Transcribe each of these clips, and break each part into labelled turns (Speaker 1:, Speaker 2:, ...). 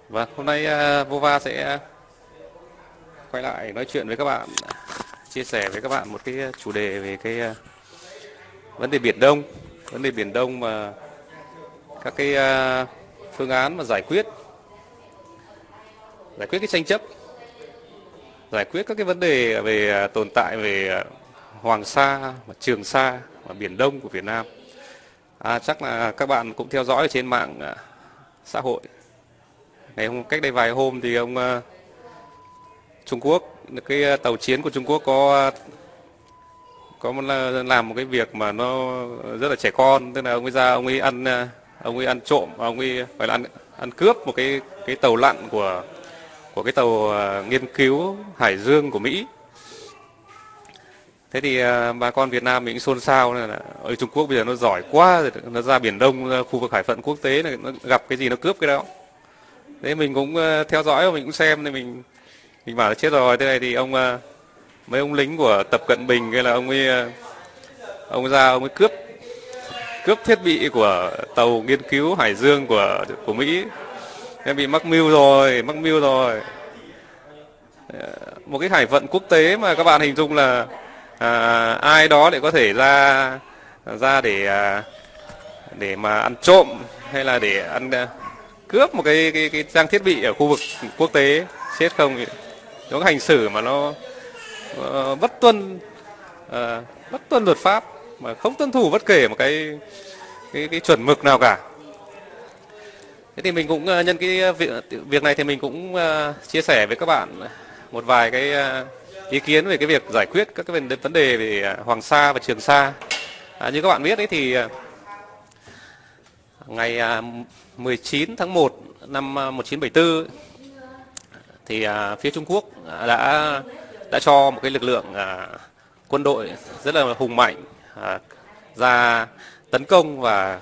Speaker 1: Vâng, hôm nay Vova sẽ quay lại nói chuyện với các bạn, chia sẻ với các bạn một cái chủ đề về cái vấn đề Biển Đông, vấn đề Biển Đông mà các cái phương án mà giải quyết cái tranh chấp, giải quyết các cái vấn đề về tồn tại về Hoàng Sa và Trường Sa và Biển Đông của Việt Nam. Chắc là các bạn cũng theo dõi ở trên mạng xã hội. Cách đây vài hôm thì ông Trung Quốc, cái tàu chiến của Trung Quốc làm một cái việc mà nó rất là trẻ con, tức là ông ấy ăn trộm, ông ấy phải là ăn cướp một cái tàu lặn của cái tàu nghiên cứu hải dương của Mỹ. Thế thì bà con Việt Nam mình cũng xôn xao là ở Trung Quốc bây giờ nó giỏi quá rồi, nó ra Biển Đông, ra khu vực hải phận quốc tế này, nó gặp cái gì nó cướp cái đó. Thế mình cũng theo dõi và mình cũng xem, thì mình bảo là chết rồi, thế này thì mấy ông lính của Tập Cận Bình hay là ông ấy cướp thiết bị của tàu nghiên cứu hải dương của Mỹ. Em bị mắc mưu rồi. Một cái hải phận quốc tế mà các bạn hình dung là ai đó để có thể ra để mà ăn trộm hay là để cướp một cái trang thiết bị ở khu vực quốc tế, chết không. Nó hành xử mà nó bất tuân luật pháp, mà không tuân thủ bất kể một cái chuẩn mực nào cả. Thế thì mình cũng nhân cái việc này thì mình cũng chia sẻ với các bạn một vài cái ý kiến về cái việc giải quyết các cái vấn đề về Hoàng Sa và Trường Sa. Như các bạn biết đấy thì ngày 19 tháng 1 năm 1974 thì phía Trung Quốc đã cho một cái lực lượng quân đội rất là hùng mạnh ra tấn công và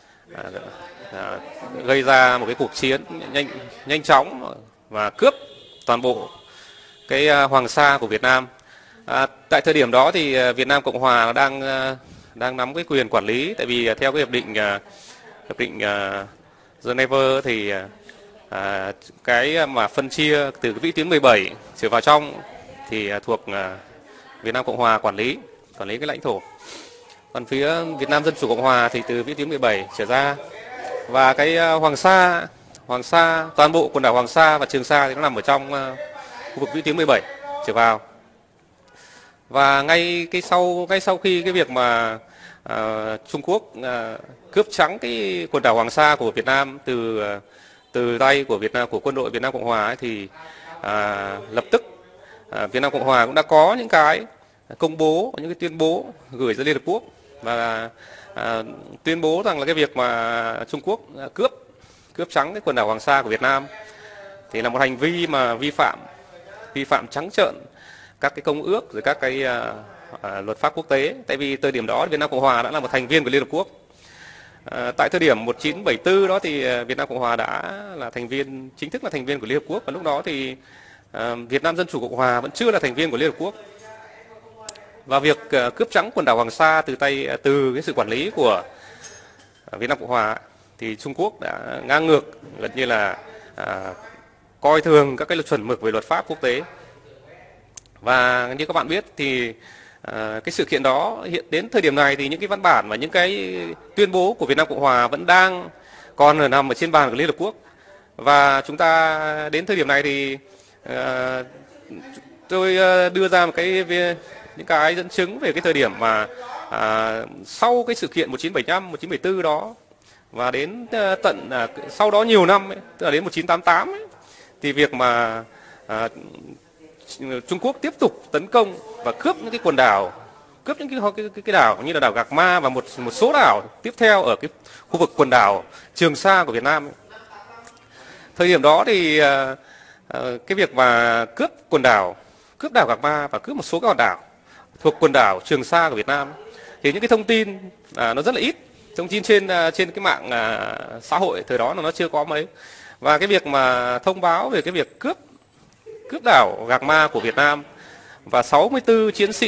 Speaker 1: gây ra một cái cuộc chiến nhanh chóng và cướp toàn bộ cái Hoàng Sa của Việt Nam. Tại thời điểm đó thì Việt Nam Cộng Hòa đang nắm cái quyền quản lý, tại vì theo cái hiệp định Geneva thì cái mà phân chia từ vĩ tuyến 17 trở vào trong thì thuộc Việt Nam Cộng Hòa quản lý cái lãnh thổ. Còn phía Việt Nam Dân Chủ Cộng Hòa thì từ vĩ tuyến 17 trở ra, và cái Hoàng Sa, toàn bộ quần đảo Hoàng Sa và Trường Sa thì nó nằm ở trong khu vực vĩ tuyến 17 trở vào. Và ngay sau khi cái việc mà Trung Quốc cướp trắng cái quần đảo Hoàng Sa của Việt Nam từ tay của quân đội Việt Nam Cộng Hòa ấy, thì lập tức Việt Nam Cộng Hòa cũng đã có những cái công bố, những cái tuyên bố gửi ra Liên Hợp Quốc, và tuyên bố rằng là cái việc mà Trung Quốc cướp trắng cái quần đảo Hoàng Sa của Việt Nam thì là một hành vi mà vi phạm trắng trợn các cái công ước rồi các cái luật pháp quốc tế. Tại vì thời điểm đó Việt Nam Cộng Hòa đã là một thành viên của Liên Hợp Quốc. Tại thời điểm 1974 đó thì Việt Nam Cộng Hòa đã là chính thức là thành viên của Liên Hợp Quốc, và lúc đó thì Việt Nam Dân Chủ Cộng Hòa vẫn chưa là thành viên của Liên Hợp Quốc. Và việc cướp trắng quần đảo Hoàng Sa từ cái sự quản lý của Việt Nam Cộng Hòa thì Trung Quốc đã ngang ngược, gần như là coi thường các cái chuẩn mực về luật pháp quốc tế. Và như các bạn biết thì cái sự kiện đó hiện đến thời điểm này thì những cái văn bản và những cái tuyên bố của Việt Nam Cộng Hòa vẫn đang còn nằm ở trên bàn của Liên Hợp Quốc. Và chúng ta đến thời điểm này thì tôi đưa ra những cái dẫn chứng về cái thời điểm mà sau cái sự kiện 1975, 1974 đó, và đến tận sau đó nhiều năm ấy, tức là đến 1988 ấy, thì việc mà Trung Quốc tiếp tục tấn công và cướp những cái quần đảo, cướp những cái đảo như là đảo Gạc Ma và một số đảo tiếp theo ở cái khu vực quần đảo Trường Sa của Việt Nam ấy. Thời điểm đó thì cái việc mà cướp đảo Gạc Ma và cướp một số các hòn đảo thuộc quần đảo Trường Sa của Việt Nam thì những cái thông tin nó rất là ít, thông tin trên cái mạng xã hội thời đó là nó chưa có mấy. Và cái việc mà thông báo về cái việc cướp đảo Gạc Ma của Việt Nam và 64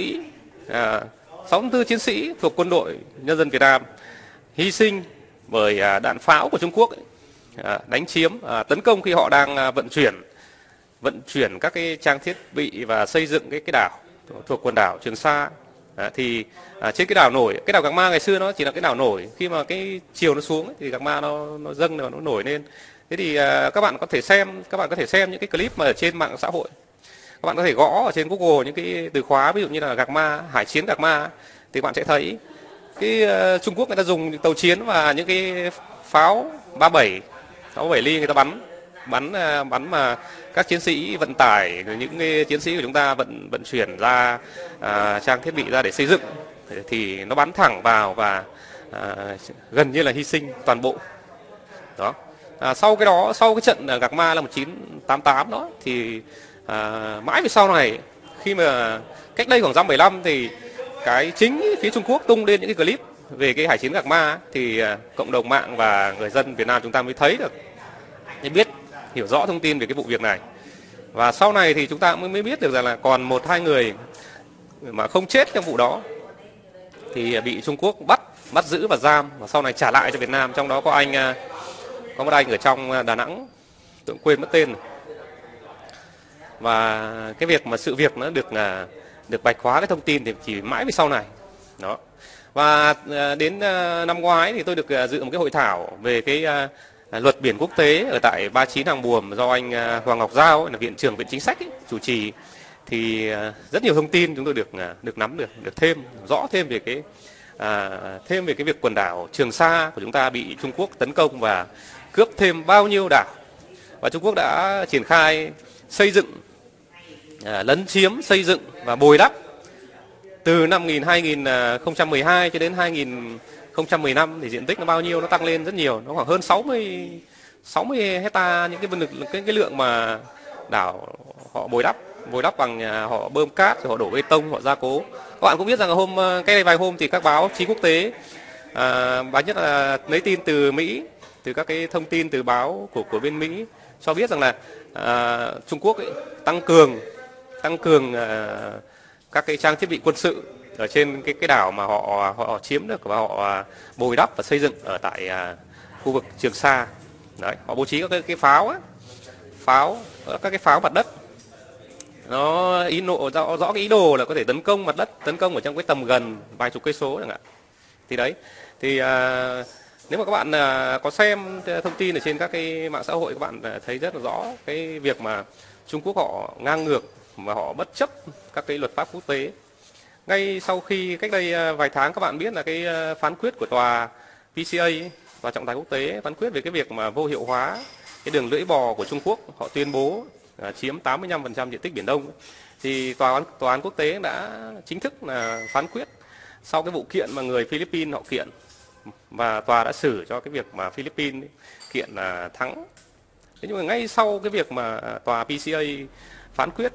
Speaker 1: chiến sĩ thuộc quân đội nhân dân Việt Nam hy sinh bởi đạn pháo của Trung Quốc ấy, đánh chiếm, tấn công khi họ đang vận chuyển các cái trang thiết bị và xây dựng cái đảo thuộc quần đảo Trường Sa. Trên cái đảo nổi, cái đảo Gạc Ma ngày xưa nó chỉ là cái đảo nổi, khi mà cái chiều nó xuống thì Gạc Ma nó dâng và nó nổi lên. Thế thì các bạn có thể xem những cái clip mà ở trên mạng xã hội. Các bạn có thể gõ ở trên Google những cái từ khóa ví dụ như là Gạc Ma, hải chiến Gạc Ma, thì bạn sẽ thấy cái Trung Quốc người ta dùng tàu chiến và những cái pháo 37 ly người ta bắn mà các chiến sĩ vận tải, những cái chiến sĩ của chúng ta vận chuyển ra trang thiết bị ra để xây dựng thì nó bắn thẳng vào và gần như là hy sinh toàn bộ. Đó. Sau cái trận Gạc Ma là 1988 đó thì mãi về sau này, khi mà cách đây khoảng dăm 75 thì cái chính phía Trung Quốc tung lên những cái clip về cái hải chiến Gạc Ma thì cộng đồng mạng và người dân Việt Nam chúng ta mới thấy được, hiểu rõ thông tin về cái vụ việc này. Và sau này thì chúng ta mới biết được rằng là còn 1-2 người mà không chết trong vụ đó thì bị Trung Quốc bắt giữ và giam, và sau này trả lại cho Việt Nam. Trong đó có một anh ở trong Đà Nẵng, tôi cũng quên mất tên. Và cái sự việc nó được bạch hóa cái thông tin thì chỉ mãi về sau này. Đó. Và đến năm ngoái thì tôi được dự một cái hội thảo về cái luật biển quốc tế ở tại 39 Hàng Buồm do anh Hoàng Ngọc Giao, là viện trưởng viện chính sách chủ trì. Thì rất nhiều thông tin chúng tôi được nắm được rõ thêm về cái việc quần đảo Trường Sa của chúng ta bị Trung Quốc tấn công và cướp thêm bao nhiêu đảo. Và Trung Quốc đã triển khai xây dựng, lấn chiếm, xây dựng và bồi đắp từ năm 2012 cho đến 2015 thì diện tích nó bao nhiêu, nó tăng lên rất nhiều, nó khoảng hơn 60 hecta những cái lượng mà đảo họ bồi đắp bằng họ bơm cát, rồi họ đổ bê tông, họ gia cố. Các bạn cũng biết rằng cái đây vài hôm thì các báo chí quốc tế, báo nhất là lấy tin từ Mỹ, từ các cái thông tin từ báo của bên Mỹ cho biết rằng là Trung Quốc tăng cường các cái trang thiết bị quân sự ở trên cái đảo mà họ chiếm được, và họ bồi đắp và xây dựng ở tại khu vực Trường Sa. Đấy, họ bố trí các cái các cái pháo mặt đất. Nó rõ cái ý đồ là có thể tấn công mặt đất, tấn công ở trong cái tầm gần vài chục cây số chẳng hạn. Thì đấy, thì nếu mà các bạn có xem thông tin ở trên các cái mạng xã hội, các bạn thấy rất là rõ cái việc mà Trung Quốc họ ngang ngược và họ bất chấp các cái luật pháp quốc tế. Ngay sau khi cách đây vài tháng, các bạn biết là cái phán quyết của tòa PCA, tòa trọng tài quốc tế, phán quyết về cái việc mà vô hiệu hóa cái đường lưỡi bò của Trung Quốc. Họ tuyên bố chiếm 85% diện tích Biển Đông. Thì tòa án quốc tế đã chính thức là phán quyết sau cái vụ kiện mà người Philippines họ kiện, và tòa đã xử cho cái việc mà Philippines kiện là thắng. Thế nhưng mà ngay sau cái việc mà tòa PCA phán quyết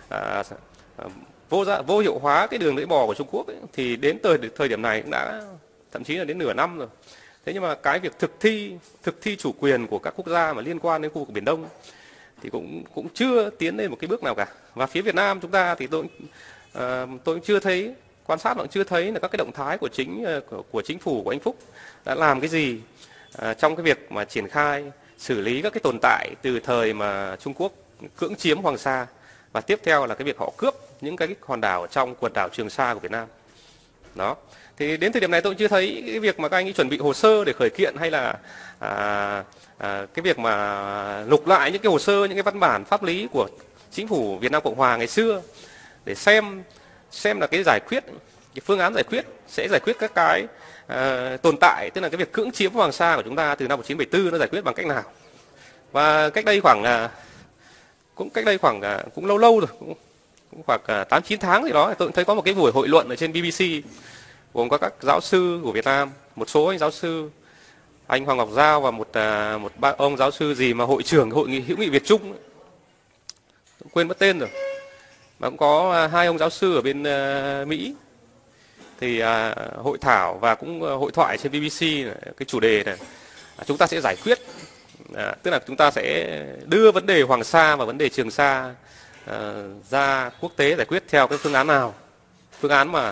Speaker 1: vô hiệu hóa cái đường lưỡi bò của Trung Quốc ấy, thì đến thời điểm này cũng đã thậm chí là đến nửa năm rồi. Thế nhưng mà cái việc thực thi chủ quyền của các quốc gia mà liên quan đến khu vực Biển Đông thì cũng chưa tiến lên một cái bước nào cả. Và phía Việt Nam chúng ta thì tôi chưa thấy, quan sát vẫn chưa thấy là các cái động thái của chính phủ của anh Phúc đã làm cái gì trong cái việc mà triển khai xử lý các cái tồn tại từ thời mà Trung Quốc cưỡng chiếm Hoàng Sa, và tiếp theo là cái việc họ cướp những cái hòn đảo trong quần đảo Trường Sa của Việt Nam. Đó. Thì đến thời điểm này tôi chưa thấy cái việc mà các anh ấy chuẩn bị hồ sơ để khởi kiện, hay là cái việc mà lục lại những cái hồ sơ, những cái văn bản pháp lý của chính phủ Việt Nam Cộng Hòa ngày xưa để xem là cái phương án giải quyết sẽ giải quyết các cái tồn tại, tức là cái việc cưỡng chiếm Hoàng Sa của chúng ta từ năm 1974 nó giải quyết bằng cách nào. Và cách đây khoảng cũng lâu rồi, cũng khoảng 8-9 tháng gì đó, tôi cũng thấy có một cái buổi hội luận ở trên BBC gồm có các giáo sư của Việt Nam, một số anh giáo sư, anh Hoàng Ngọc Giao và một ông giáo sư gì mà hội trưởng Hội nghị hữu nghị Việt Trung, quên mất tên rồi, mà cũng có 2 ông giáo sư ở bên Mỹ thì hội thảo và cũng hội thoại trên BBC này, cái chủ đề này chúng ta sẽ giải quyết, tức là chúng ta sẽ đưa vấn đề Hoàng Sa và vấn đề Trường Sa ra quốc tế giải quyết theo cái phương án nào, phương án mà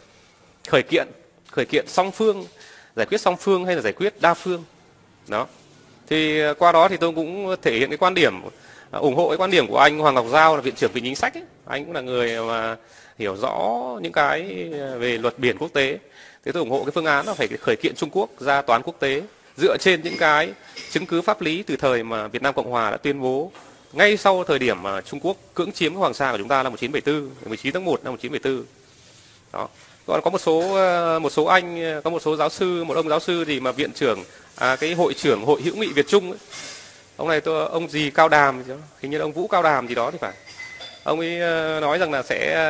Speaker 1: khởi kiện song phương, giải quyết song phương hay là giải quyết đa phương. Đó. Thì qua đó thì tôi cũng thể hiện cái quan điểm ủng hộ cái quan điểm của anh Hoàng Ngọc Giao là Viện trưởng Viện Chính sách ấy. Anh cũng là người mà hiểu rõ những cái về luật biển quốc tế. Thế tôi ủng hộ cái phương án là phải khởi kiện Trung Quốc ra tòa án quốc tế dựa trên những cái chứng cứ pháp lý từ thời mà Việt Nam Cộng Hòa đã tuyên bố ngay sau thời điểm mà Trung Quốc cưỡng chiếm Hoàng Sa của chúng ta năm 1974, 19 tháng 1 năm 1974. Đó. Còn có một số anh, có một số giáo sư, một ông giáo sư gì mà viện trưởng cái hội trưởng Hội hữu nghị Việt Trung ấy. Ông này ông gì Cao Đàm gì đó, hình như là ông Vũ Cao Đàm gì đó thì phải. Ông ấy nói rằng là sẽ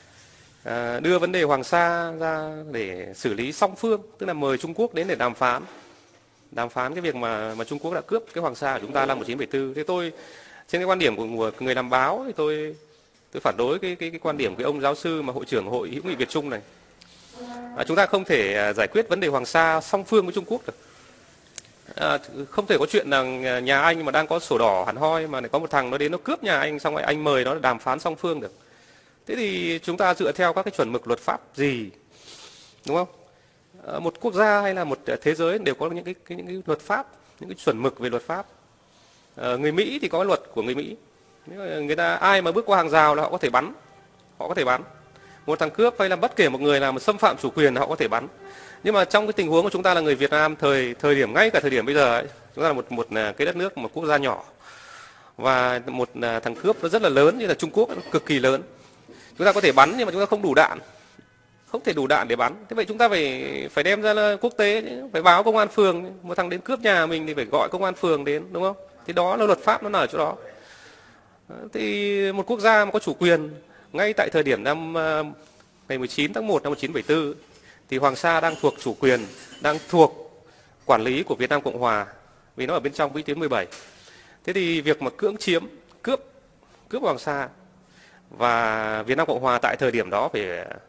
Speaker 1: đưa vấn đề Hoàng Sa ra để xử lý song phương, tức là mời Trung Quốc đến để đàm phán cái việc mà Trung Quốc đã cướp cái Hoàng Sa của chúng ta năm 1974. Thế tôi trên cái quan điểm của người làm báo thì tôi phản đối cái quan điểm của ông giáo sư mà hội trưởng Hội hữu nghị Việt Trung này. Chúng ta không thể giải quyết vấn đề Hoàng Sa song phương với Trung Quốc được. Không thể có chuyện là nhà anh mà đang có sổ đỏ hẳn hoi mà lại có một thằng nó đến nó cướp nhà anh, xong rồi anh mời nó đàm phán song phương được. Thế thì chúng ta dựa theo các cái chuẩn mực luật pháp gì, đúng không? Một quốc gia hay là một thế giới đều có những cái luật pháp, những cái chuẩn mực về luật pháp. Người Mỹ thì có luật của người Mỹ. Người ta ai mà bước qua hàng rào là họ có thể bắn, một thằng cướp hay là bất kể một người nào mà xâm phạm chủ quyền là họ có thể bắn. Nhưng mà trong cái tình huống của chúng ta là người Việt Nam thời điểm ngay cả thời điểm bây giờ ấy, chúng ta là một cái đất nước, một quốc gia nhỏ và một thằng cướp nó rất là lớn như là Trung Quốc, nó cực kỳ lớn. Chúng ta có thể bắn nhưng mà chúng ta không đủ đạn, không thể đủ đạn để bắn. Thế vậy chúng ta phải đem ra quốc tế, phải báo công an phường, một thằng đến cướp nhà mình thì phải gọi công an phường đến, đúng không? Thì đó là luật pháp nó ở chỗ đó. Thì một quốc gia mà có chủ quyền ngay tại thời điểm ngày 19 tháng 1 năm 1974 thì Hoàng Sa đang thuộc chủ quyền, đang thuộc quản lý của Việt Nam Cộng Hòa vì nó ở bên trong vĩ tuyến 17. Thế thì việc mà cưỡng chiếm, cướp Hoàng Sa và Việt Nam Cộng Hòa tại thời điểm đó phải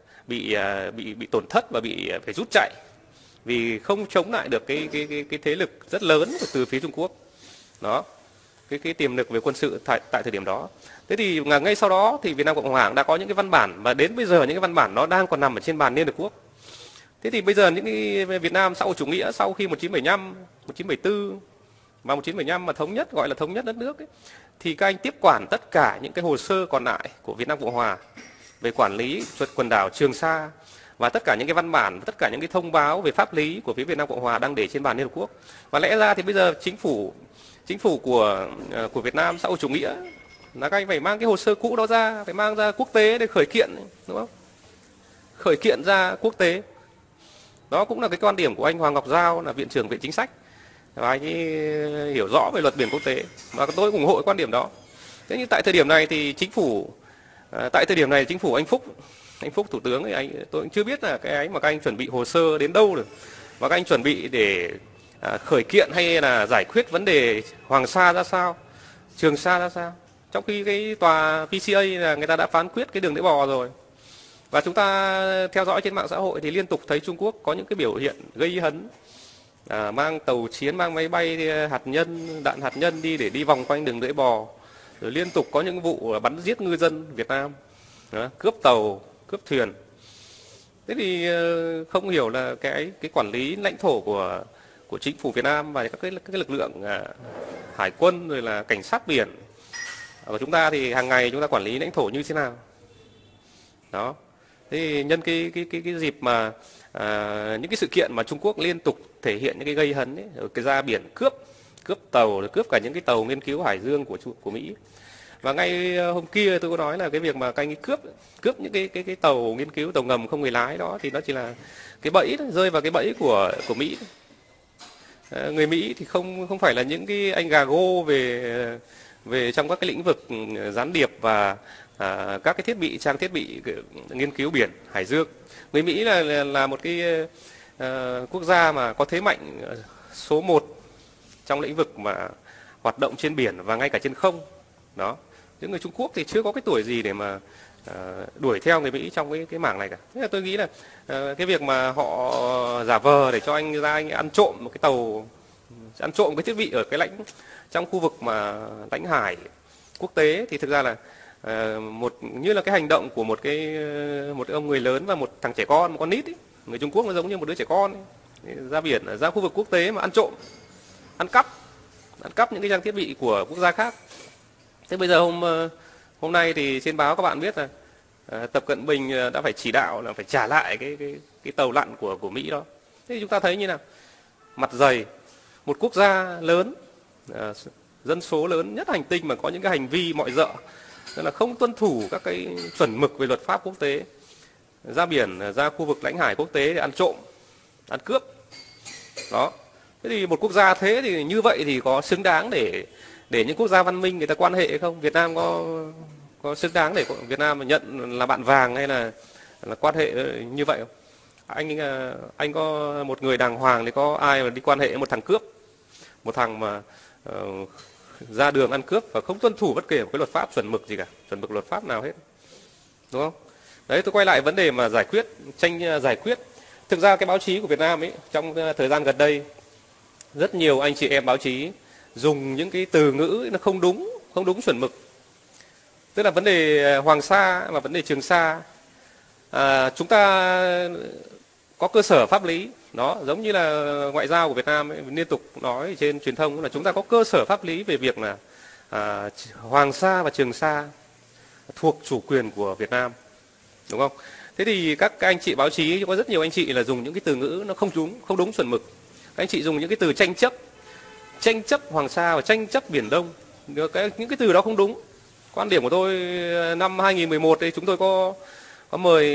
Speaker 1: bị tổn thất và phải rút chạy vì không chống lại được cái thế lực rất lớn từ phía Trung Quốc. Đó. Cái tiềm lực về quân sự tại thời điểm đó. Thế thì ngay sau đó thì Việt Nam Cộng Hòa đã có những cái văn bản và đến bây giờ những cái văn bản nó đang còn nằm ở trên bàn Liên Hợp Quốc. Thế thì bây giờ những cái Việt Nam xã hội chủ nghĩa sau khi 1975, 1974 và 1975 mà thống nhất, gọi là thống nhất đất nước ấy, thì các anh tiếp quản tất cả những cái hồ sơ còn lại của Việt Nam Cộng Hòa về quản lý quần đảo Trường Sa và tất cả những cái văn bản, tất cả những cái thông báo về pháp lý của phía Việt Nam Cộng Hòa đang để trên bàn Liên Hợp Quốc. Và lẽ ra thì bây giờ chính phủ của Việt Nam xã hội chủ nghĩa là các anh phải mang cái hồ sơ cũ đó ra, phải mang ra quốc tế để khởi kiện, đúng không? Khởi kiện ra quốc tế. Đó cũng là cái quan điểm của anh Hoàng Ngọc Giao là Viện trưởng Viện Chính sách. Và anh ấy hiểu rõ về luật biển quốc tế và tôi ủng hộ cái quan điểm đó. Thế nhưng tại thời điểm này thì chính phủ anh Phúc thủ tướng thì tôi cũng chưa biết là cái mà các anh chuẩn bị hồ sơ đến đâu rồi và các anh chuẩn bị để khởi kiện hay là giải quyết vấn đề Hoàng Sa ra sao, Trường Sa ra sao. Trong khi cái tòa PCA là người ta đã phán quyết cái đường lưỡi bò rồi. Và chúng ta theo dõi trên mạng xã hội thì liên tục thấy Trung Quốc có những cái biểu hiện gây hấn, mang tàu chiến, mang máy bay hạt nhân, đạn hạt nhân đi vòng quanh đường lưỡi bò, rồi liên tục có những vụ bắn giết ngư dân Việt Nam, cướp tàu, cướp thuyền. Thế thì không hiểu là cái quản lý lãnh thổ của chính phủ Việt Nam và các cái lực lượng hải quân rồi là cảnh sát biển của chúng ta thì hàng ngày chúng ta quản lý lãnh thổ như thế nào. Đó. Thế nhân cái dịp mà những cái sự kiện mà Trung Quốc liên tục thể hiện những cái gây hấn ấy, ở cái ra biển cướp tàu, rồi cướp cả những cái tàu nghiên cứu hải dương của Mỹ. Và ngay hôm kia tôi có nói là cái việc mà các anh cướp những cái tàu nghiên cứu, tàu ngầm không người lái đó thì nó chỉ là cái bẫy đó, rơi vào cái bẫy của Mỹ. Người Mỹ thì không phải là những cái anh gà gô về trong các cái lĩnh vực gián điệp và các cái trang thiết bị nghiên cứu biển hải dương. Người Mỹ là một cái quốc gia mà có thế mạnh số 1 trong lĩnh vực mà hoạt động trên biển và ngay cả trên không. Đó. Những người Trung Quốc thì chưa có cái tuổi gì để mà đuổi theo người Mỹ trong cái mảng này cả. Thế là tôi nghĩ là cái việc mà họ giả vờ để cho anh ra anh ăn trộm một cái tàu, ăn trộm cái thiết bị ở cái trong khu vực mà lãnh hải quốc tế thì thực ra là như là cái hành động của một ông người lớn và một thằng trẻ con, một con nít ấy. Người Trung Quốc nó giống như một đứa trẻ con ấy. Ra biển, ra khu vực quốc tế mà ăn trộm, ăn cắp ăn cắp những cái trang thiết bị của quốc gia khác. Thế bây giờ hôm nay thì trên báo các bạn biết là Tập Cận Bình đã phải chỉ đạo là phải trả lại cái tàu lặn của Mỹ đó. Thế thì chúng ta thấy như nào? Mặt dày, một quốc gia lớn, dân số lớn nhất hành tinh mà có những cái hành vi mọi rợ, tức là không tuân thủ các cái chuẩn mực về luật pháp quốc tế, ra biển, ra khu vực lãnh hải quốc tế để ăn trộm, ăn cướp. Đó. Thế thì một quốc gia thế thì như vậy thì có xứng đáng để những quốc gia văn minh người ta quan hệ không? Việt Nam có xứng đáng để Việt Nam nhận là bạn vàng hay là quan hệ như vậy không? Anh có một người đàng hoàng thì có ai mà đi quan hệ với một thằng cướp, một thằng mà ra đường ăn cướp và không tuân thủ bất kể một cái luật pháp chuẩn mực gì cả, chuẩn mực luật pháp nào hết, đúng không? Đấy, tôi quay lại vấn đề mà giải quyết. Thực ra cái báo chí của Việt Nam ấy trong thời gian gần đây rất nhiều anh chị em báo chí dùng những cái từ ngữ nó không đúng chuẩn mực. Tức là vấn đề Hoàng Sa và vấn đề Trường Sa, chúng ta có cơ sở pháp lý, nó giống như là ngoại giao của Việt Nam ấy, liên tục nói trên truyền thông là chúng ta có cơ sở pháp lý về việc là Hoàng Sa và Trường Sa thuộc chủ quyền của Việt Nam, đúng không? Thế thì các anh chị báo chí, có rất nhiều anh chị là dùng những cái từ ngữ nó không đúng chuẩn mực. Các anh chị dùng những cái từ tranh chấp Hoàng Sa và tranh chấp Biển Đông, những cái từ đó không đúng. Quan điểm của tôi năm 2011 thì chúng tôi có mời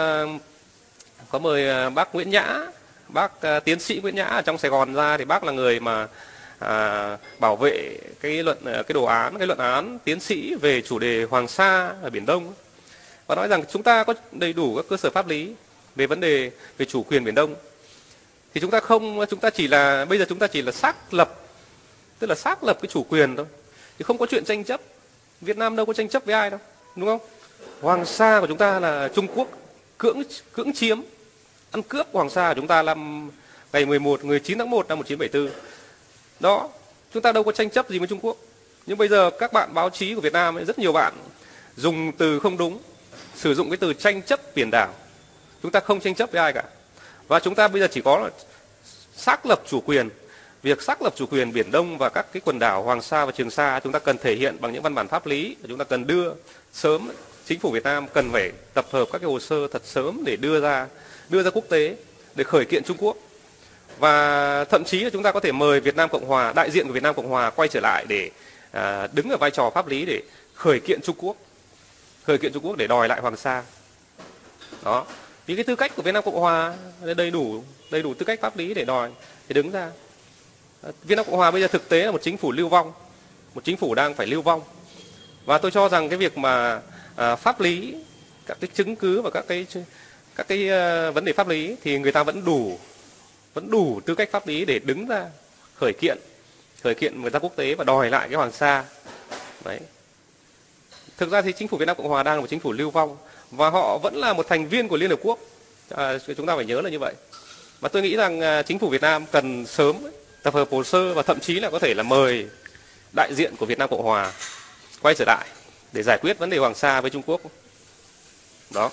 Speaker 1: bác Nguyễn Nhã, bác tiến sĩ Nguyễn Nhã ở trong Sài Gòn ra, thì bác là người mà bảo vệ cái luận án tiến sĩ về chủ đề Hoàng Sa ở Biển Đông, và nói rằng chúng ta có đầy đủ các cơ sở pháp lý về vấn đề về chủ quyền Biển Đông. Thì bây giờ chúng ta chỉ là xác lập, tức là xác lập cái chủ quyền thôi, thì không có chuyện tranh chấp. Việt Nam đâu có tranh chấp với ai đâu, đúng không? Hoàng Sa của chúng ta là Trung Quốc cưỡng chiếm, ăn cướp Hoàng Sa của chúng ta năm ngày 19 tháng 1 năm 1974. Đó, chúng ta đâu có tranh chấp gì với Trung Quốc. Nhưng bây giờ các bạn báo chí của Việt Nam ấy, rất nhiều bạn dùng từ không đúng, sử dụng cái từ tranh chấp biển đảo. Chúng ta không tranh chấp với ai cả. Và chúng ta bây giờ chỉ có là xác lập chủ quyền. Việc xác lập chủ quyền Biển Đông và các cái quần đảo Hoàng Sa và Trường Sa chúng ta cần thể hiện bằng những văn bản pháp lý. Chúng ta cần đưa sớm, chính phủ Việt Nam cần phải tập hợp các cái hồ sơ thật sớm để đưa ra quốc tế để khởi kiện Trung Quốc. Và thậm chí là chúng ta có thể mời Việt Nam Cộng Hòa, đại diện của Việt Nam Cộng Hòa quay trở lại để đứng ở vai trò pháp lý để khởi kiện Trung Quốc để đòi lại Hoàng Sa. Đó, vì cái tư cách của Việt Nam Cộng Hòa đầy đủ tư cách pháp lý để đòi, thì đứng ra. Việt Nam Cộng Hòa bây giờ thực tế là một chính phủ lưu vong, một chính phủ đang phải lưu vong. Và tôi cho rằng cái việc mà pháp lý, các cái chứng cứ và các cái vấn đề pháp lý thì người ta vẫn đủ tư cách pháp lý để đứng ra khởi kiện người ta quốc tế và đòi lại cái Hoàng Sa. Đấy. Thực ra thì chính phủ Việt Nam Cộng Hòa đang là một chính phủ lưu vong và họ vẫn là một thành viên của Liên Hợp Quốc. Chúng ta phải nhớ là như vậy. Và tôi nghĩ rằng chính phủ Việt Nam cần sớm tập hợp hồ sơ và thậm chí là có thể là mời đại diện của Việt Nam Cộng Hòa quay trở lại để giải quyết vấn đề Hoàng Sa với Trung Quốc. Đó.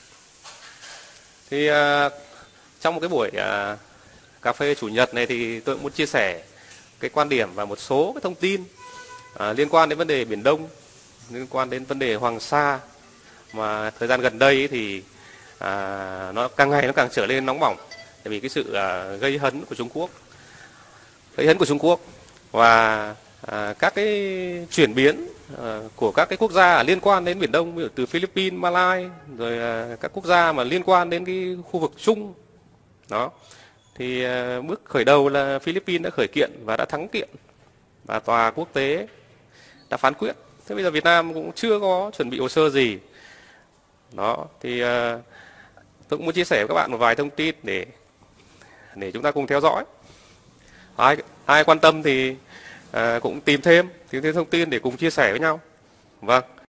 Speaker 1: Thì trong một cái buổi cà phê chủ nhật này thì tôi cũng muốn chia sẻ cái quan điểm và một số cái thông tin liên quan đến vấn đề Biển Đông, liên quan đến vấn đề Hoàng Sa mà thời gian gần đây thì nó càng ngày nó càng trở nên nóng bỏng, tại vì cái sự gây hấn của Trung Quốc và các cái chuyển biến của các cái quốc gia liên quan đến Biển Đông, ví dụ từ Philippines, Malaysia, rồi các quốc gia mà liên quan đến cái khu vực Trung. Đó. Thì bước khởi đầu là Philippines đã khởi kiện và đã thắng kiện và tòa quốc tế đã phán quyết. Thế bây giờ Việt Nam cũng chưa có chuẩn bị hồ sơ gì. Đó, thì tôi cũng muốn chia sẻ với các bạn một vài thông tin để chúng ta cùng theo dõi. Ai quan tâm thì cũng tìm thêm thông tin để cùng chia sẻ với nhau. Vâng.